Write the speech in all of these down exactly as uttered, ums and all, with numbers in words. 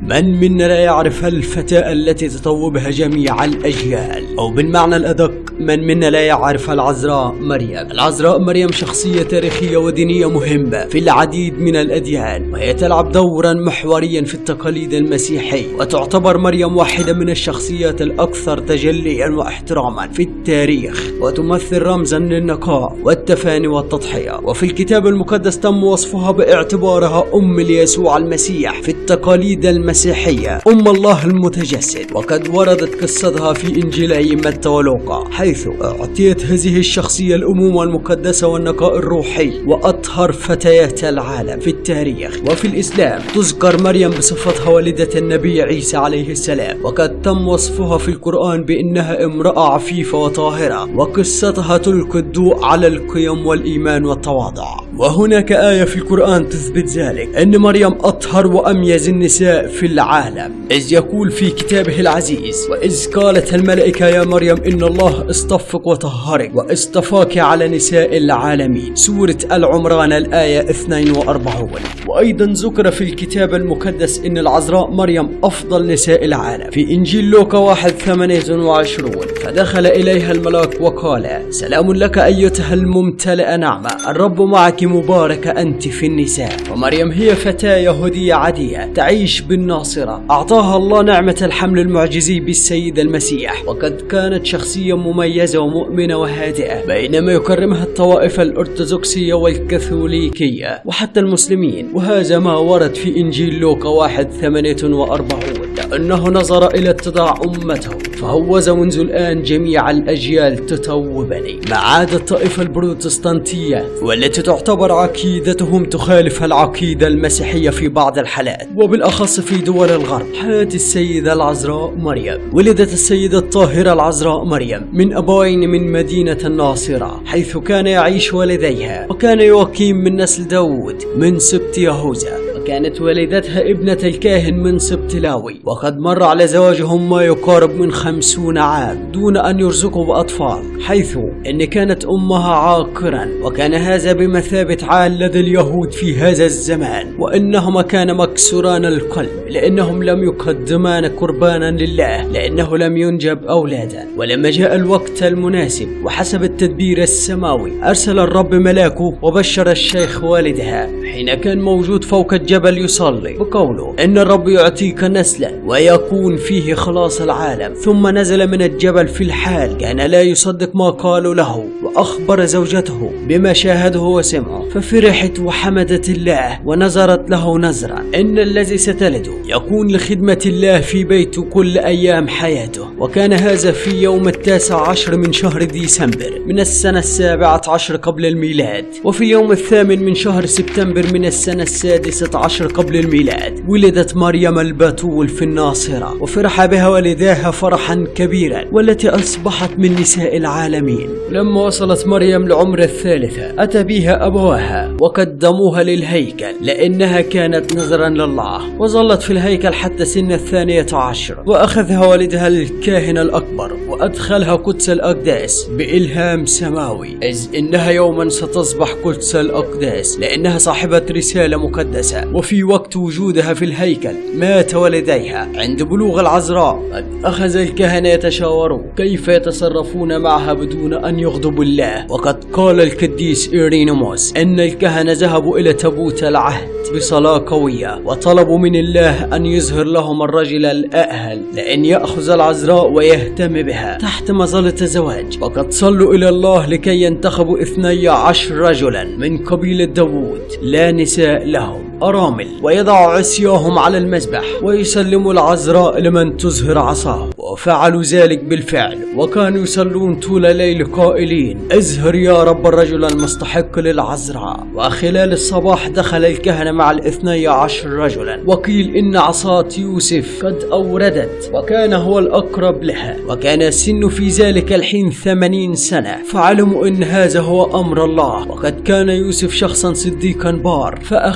من منا لا يعرف الفتاة التي تطوبها جميع الأجيال، أو بالمعنى الأدق من منا لا يعرف العذراء مريم. العذراء مريم شخصية تاريخية ودينية مهمة في العديد من الأديان، وهي تلعب دورا محوريا في التقاليد المسيحية، وتعتبر مريم واحدة من الشخصيات الأكثر تجليا واحتراما في التاريخ، وتمثل رمزا للنقاء والتفاني والتضحية. وفي الكتاب المقدس تم وصفها باعتبارها أم ليسوع المسيح في التقاليد المسيحية، أم الله المتجسد، وقد وردت قصتها في إنجيلي متى ولوقا، حيث أعطيت هذه الشخصية الأمومة المقدسة والنقاء الروحي وأطهر فتيات العالم في التاريخ. وفي الإسلام تذكر مريم بصفتها والدة النبي عيسى عليه السلام، وقد تم وصفها في القرآن بأنها امرأة عفيفة وطاهرة، وقصتها تلقي الضوء على القيم والإيمان والتواضع. وهناك آية في القرآن تثبت ذلك، أن مريم أطهر وأميز النساء في العالم، إذ يقول في كتابه العزيز: وإذ قالت الملائكة يا مريم إن الله اصطفك وطهرك واصطفاك على نساء العالمين. سورة العمران الآية اثنين وأربعين. وأيضا ذكر في الكتاب المقدس أن العذراء مريم أفضل نساء العالم في إنجيل لوقا واحد ثمانية وعشرين. فدخل إليها الملاك وقال: سلام لك أيتها الممتلئة نعمة، الرب معك، مباركة أنت في النساء. ومريم هي فتاة يهودية عادية تعيش بالناصرة، أعطاها الله نعمة الحمل المعجزي بالسيد المسيح، وقد كانت شخصية مميزة ومؤمنة وهادئة، بينما يكرمها الطوائف الأرثوذكسية والكاثوليكية وحتى المسلمين. وهذا ما ورد في إنجيل لوقا واحد ثمانية وأربعين، لأنه نظر إلى اتضاع أمته فهوذ منذ الآن جميع الأجيال تتوبني، ما عدا الطائفة البروتستانتية والتي تعتبر عقيدتهم تخالف العقيدة المسيحية في بعض الحالات، وبالأخص في دول الغرب. حياة السيدة العذراء مريم. ولدت السيدة الطاهرة العذراء مريم من أبوين من مدينة الناصرة، حيث كان يعيش والديها، وكان يوكيم من نسل داود من سبط يهوذا، وكانت والدتها ابنة الكاهن من سبط لاوي، وقد مر على زواجهم ما يقارب من خمسون عام دون أن يرزقوا بأطفال، حيث أن كانت أمها عاقرا، وكان هذا بمثابة عال لدى اليهود في هذا الزمان، وإنهما كان مكسوران القلب لأنهم لم يقدمان قربانا لله، لأنه لم ينجب أولادا. ولما جاء الوقت المناسب وحسب التدبير السماوي أرسل الرب ملاكه وبشر الشيخ والدها حين كان موجود فوق الجبل يصلي بقوله: إن الرب يعطيك نسلا ويكون فيه خلاص العالم. ثم نزل من الجبل في الحال كان لا يصدق ما قالوا له، وأخبر زوجته بما شاهده وسمعه، ففرحت وحمدت الله ونظرت له نظرا إن الذي ستلده يكون لخدمة الله في بيته كل أيام حياته. وكان هذا في يوم التاسع عشر من شهر ديسمبر من السنة السابعة عشر قبل الميلاد، وفي يوم الثامن من شهر سبتمبر من السنة السادسة عشر قبل الميلاد ولدت مريم البتول في الناصرة، وفرح بها والداها فرحا كبيرا، والتي أصبحت من نساء العالمين. لما وصلت مريم لعمر الثالثة أتى بها أبواها وقدموها للهيكل لأنها كانت نذرا لله، وظلت في الهيكل حتى سن الثانية عشر. وأخذها والدها الكاهن الأكبر وأدخلها قدس الأقداس بإلهام سماوي، إذ إنها يوما ستصبح قدس الأقداس لأنها صاحبة رسالة مقدسة. وفي وقت وجودها في الهيكل مات والديها. عند بلوغ العذراء قد أخذ الكهنة يتشاورون كيف يتصرفون معها بدون أن يغضبوا الله، وقد قال القديس إيرينيموس أن الكهنة ذهبوا إلى تابوت العهد بصلاة قوية وطلبوا من الله أن يظهر لهم الرجل الأأهل لأن يأخذ العذراء ويهتم بها تحت مظلة الزواج، وقد صلوا إلى الله لكي ينتخبوا اثني عشر رجلا من قبيلة داوود لا نساء لهم أرامل، ويضعوا عصياهم على المذبح ويسلموا العذراء لمن تظهر عصاه. وفعلوا ذلك بالفعل، وكانوا يصلون طول الليل قائلين: اظهر يا رب الرجل المستحق للعذراء. وخلال الصباح دخل الكهنة مع الاثني عشر رجلا، وقيل إن عصاة يوسف قد أوردت، وكان هو الأقرب لها، وكان سن في ذلك الحين ثمانين سنة، فعلموا إن هذا هو أمر الله، وقد كان يوسف شخصا صديقا بار، فأخذها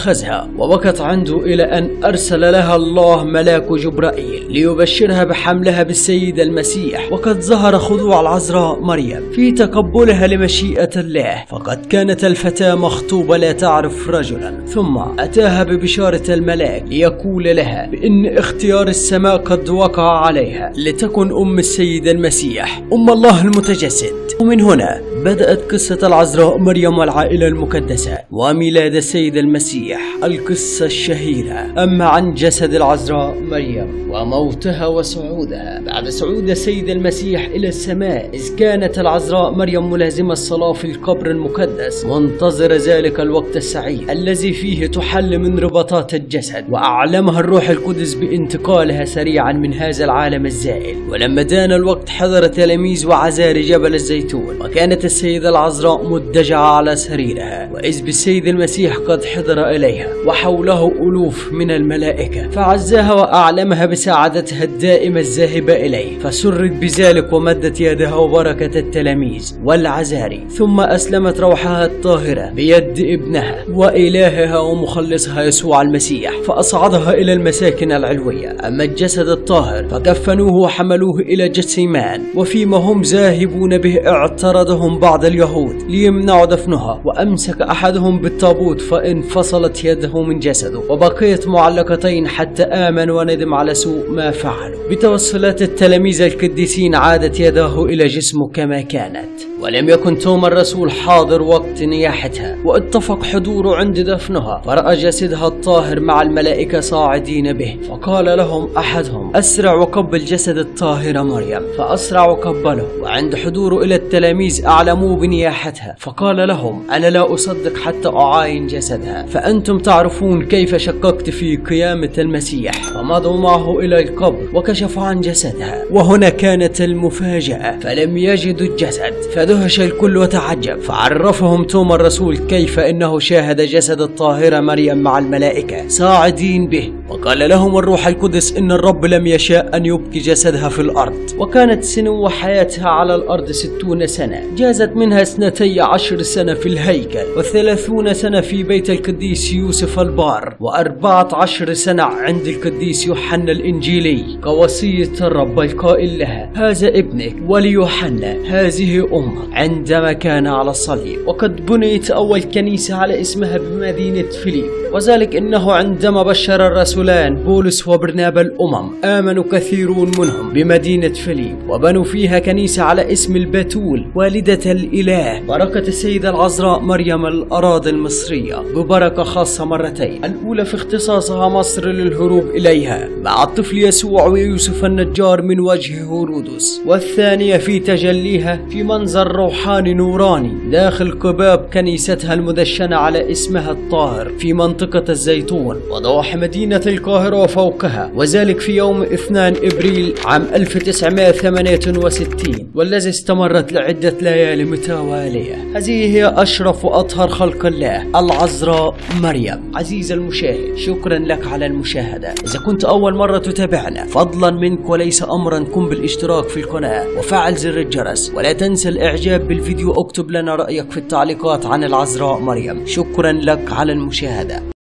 وبكت عنده إلى أن أرسل لها الله ملاك جبرائيل ليبشرها بحملها بالسيد المسيح. وقد ظهر خضوع العذراء مريم في تقبلها لمشيئة الله، فقد كانت الفتاة مخطوبة لا تعرف رجلا، ثم أتاها ببشارة الملاك ليقول لها بأن اختيار السماء قد وقع عليها لتكن أم السيد المسيح، أم الله المتجسد. ومن هنا بدأت قصة العذراء مريم والعائلة المقدسة وميلاد السيد المسيح، القصة الشهيرة. أما عن جسد العذراء مريم وموتها وصعودها، بعد صعود السيد المسيح إلى السماء، إذ كانت العذراء مريم ملازمة الصلاة في القبر المقدس منتظر ذلك الوقت السعيد الذي فيه تحل من رباطات الجسد، وأعلمها الروح القدس بانتقالها سريعا من هذا العالم الزائل. ولما دان الوقت حضر تلاميذ وعزار جبل الزيتون، وكانت السيدة العذراء مضجعة على سريرها، وإذ بالسيد المسيح قد حضر إليها وحوله ألوف من الملائكة، فعزاها وأعلمها بسعادتها الدائمة الذاهبة إليه، فسرت بذلك ومدت يدها وبركة التلاميذ والعزاري، ثم أسلمت روحها الطاهرة بيد ابنها وإلهها ومخلصها يسوع المسيح، فأصعدها إلى المساكن العلوية. أما الجسد الطاهر فكفنوه وحملوه إلى جثيمان، وفيما هم ذاهبون به اعترضهم بعض اليهود ليمنعوا دفنها، وأمسك أحدهم بالتابوت فانفصلت يده من جسده، وبقيت معلقتين حتى آمن وندم على سوء ما فعلوا. بتوسلات التلاميذ القديسين عادت يداه إلى جسمه كما كانت، ولم يكن توما الرسول حاضر وقت نياحتها، واتفق حضوره عند دفنها، فرأى جسدها الطاهر مع الملائكة صاعدين به، فقال لهم أحدهم: أسرع وقبل جسد الطاهرة مريم، فأسرع وقبله. وعند حضوره إلى التلاميذ أعلموه بنياحتها، فقال لهم: أنا لا أصدق حتى أعاين جسدها، فأنتم تعرفون كيف شككت في قيامة المسيح. فمضوا معه إلى القبر وكشفوا عن جسدها، وهنا كانت المفاجأة، فلم يجدوا الجسد، فدهش الكل وتعجب. فعرفهم توما الرسول كيف إنه شاهد جسد الطاهرة مريم مع الملائكة صاعدين به، وقال لهم الروح القدس إن الرب لم يشاء أن يبقي جسدها في الأرض. وكانت سنو حياتها على الأرض ستون سنة، جازت منها اثنتي عشر سنة في الهيكل، وثلاثون سنة في بيت القديس يوسف البار، وأربعة عشر سنة عند القديس يوحنا الإنجيلي، كوصية الرب القائل لها: هذا ابنك، وليوحنا هذه أمك، عندما كان على الصليب. وقد بنيت أول كنيسة على اسمها بمدينة فيليب، وذلك إنه عندما بشر الرسولان بولس وبرنابا الأمم آمنوا كثيرون منهم بمدينة فيليب، وبنوا فيها كنيسة على اسم البتول والدة الإله. بركة السيدة العذراء مريم الأراضي المصرية ببركة خاصة مرتين، الأولى في اختصاصها مصر للهروب إليها مع الطفل يسوع ويوسف النجار من وجه هيرودس، والثانية في تجليها في منظر روحاني نوراني داخل قباب كنيستها المدشنة على اسمها الطاهر في منطقة الزيتون وضواحي مدينة القاهرة وفوقها، وذلك في يوم اثنين إبريل عام ألف وتسعمائة وثمانية وستين، والذي استمرت لعدة ليالي متوالية. هذه هي أشرف وأطهر خلق الله، العذراء مريم. عزيز المشاهد، شكرا لك على المشاهدة. إذا كنت أول مرة تتابعنا، فضلا منك وليس أمرا، قم بالاشتراك في القناة وفعل زر الجرس، ولا تنسى الإعجاب بالفيديو. اكتب لنا رأيك في التعليقات عن العذراء مريم. شكرا لك على المشاهدة.